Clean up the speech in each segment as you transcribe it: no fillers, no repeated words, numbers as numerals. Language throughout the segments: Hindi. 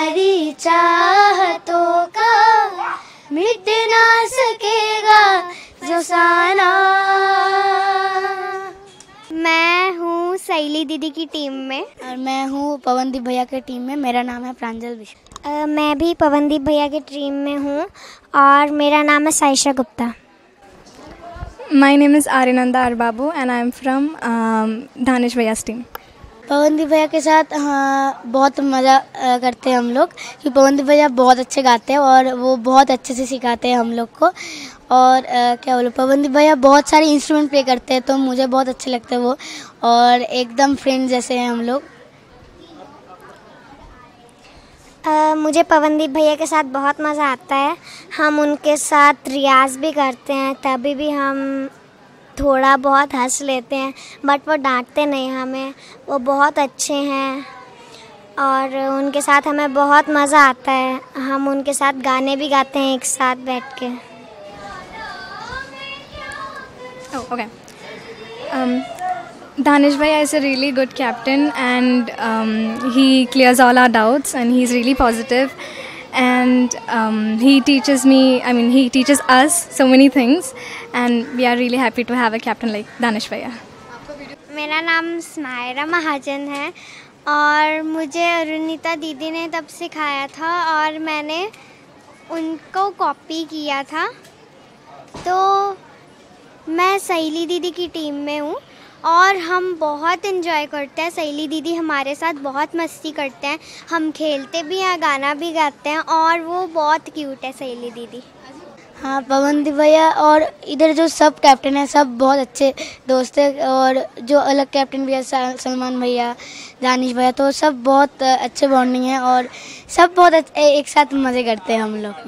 हमारी चाहतों का मिट ना सकेगा ज़ोसाना। मैं हूँ सैली दीदी की टीम में और मैं हूँ पवनदीप भैया के टीम में। मेरा नाम है प्रांजल विश्व। मैं भी पवनदीप भैया की टीम में हूँ और मेरा नाम है Saisha Gupta. My name is Arinanda Arbabu and I am from Danish Bhaiya's team. Pawandeep भैया के साथ हाँ बहुत मज़ा करते हैं हम लोग, क्योंकि पवनदीप भैया बहुत अच्छे गाते हैं और वो बहुत अच्छे से सिखाते हैं हम लोग को। और क्या बोलो, पवनदीप भैया बहुत सारे इंस्ट्रूमेंट प्ले करते हैं तो मुझे बहुत अच्छे लगते हैं वो, और एकदम फ्रेंड जैसे हैं हम लोग। मुझे पवनदीप भैया के साथ बहुत मज़ा आता है। हम उनके साथ रियाज़ भी करते हैं, तभी भी हम थोड़ा बहुत हंस लेते हैं, बट वो डांटते नहीं हमें। वो बहुत अच्छे हैं और उनके साथ हमें बहुत मज़ा आता है। हम उनके साथ गाने भी गाते हैं एक साथ बैठ के। Oh, okay. Danish Bhaiya is a really good captain and he clears all our doubts and he's really positive and he teaches he teaches us so many things and we are really happy to have a captain like Danish Bhaiya. मेरा नाम स्मायरा महाजन है और मुझे अरुणिता दीदी ने तब सिखाया था और मैंने उनको कॉपी किया था। तो मैं सैली दीदी की टीम में हूँ और हम बहुत इन्जॉय करते हैं। सैली दीदी हमारे साथ बहुत मस्ती करते हैं, हम खेलते भी हैं, गाना भी गाते हैं और वो बहुत क्यूट है सैली दीदी। हाँ, पवनदीप भैया और इधर जो सब कैप्टन हैं सब बहुत अच्छे दोस्त हैं, और जो अलग कैप्टन भी है सलमान भैया, दानिश भैया, तो सब बहुत अच्छे बॉन्डिंग है और सब बहुत एक साथ मज़े करते हैं हम लोग।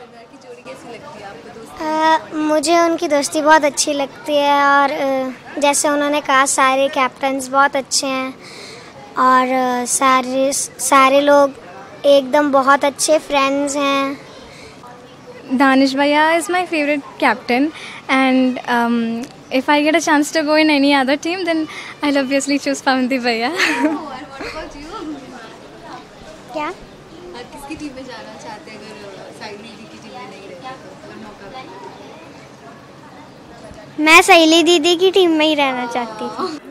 मुझे उनकी दोस्ती बहुत अच्छी लगती है और जैसे उन्होंने कहा सारे कैप्टन्स बहुत अच्छे हैं और सारे लोग एकदम बहुत अच्छे फ्रेंड्स हैं। Danish Bhaiya is my favorite captain and if I get a chance to go in any other team then I'll obviously choose Pavandip Bhaiya. क्या किसकी टीम में जाना चाहते हैं अगर सैली दीदी की टीम में नहीं रहते तो अगर मौका मिले? मैं सैली दीदी की टीम में ही रहना चाहती थी।